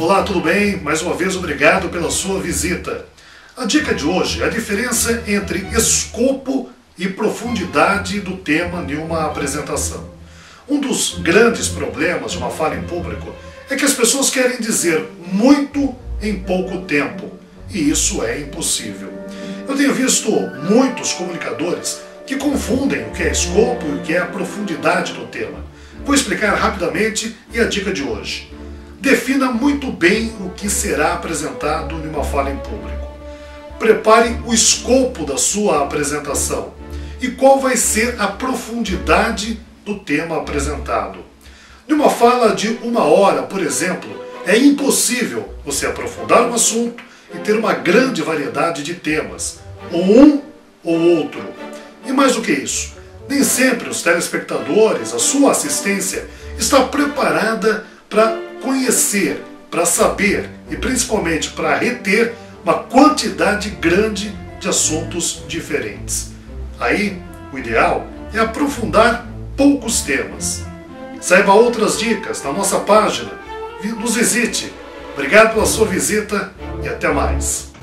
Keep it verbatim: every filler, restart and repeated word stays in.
Olá, tudo bem? Mais uma vez, obrigado pela sua visita. A dica de hoje é a diferença entre escopo e profundidade do tema de uma apresentação. Um dos grandes problemas de uma fala em público é que as pessoas querem dizer muito em pouco tempo, e isso é impossível. Eu tenho visto muitos comunicadores que confundem o que é escopo e o que é a profundidade do tema. Vou explicar rapidamente e a dica de hoje. Defina muito bem o que será apresentado em uma fala em público. Prepare o escopo da sua apresentação e qual vai ser a profundidade do tema apresentado. Numa fala de uma hora, por exemplo, é impossível você aprofundar um assunto e ter uma grande variedade de temas, ou um ou outro. E mais do que isso, nem sempre os telespectadores, a sua assistência, está preparada para conhecer, para saber e principalmente para reter uma quantidade grande de assuntos diferentes. Aí, o ideal é aprofundar poucos temas. Saiba outras dicas na nossa página. Nos visite. Obrigado pela sua visita e até mais.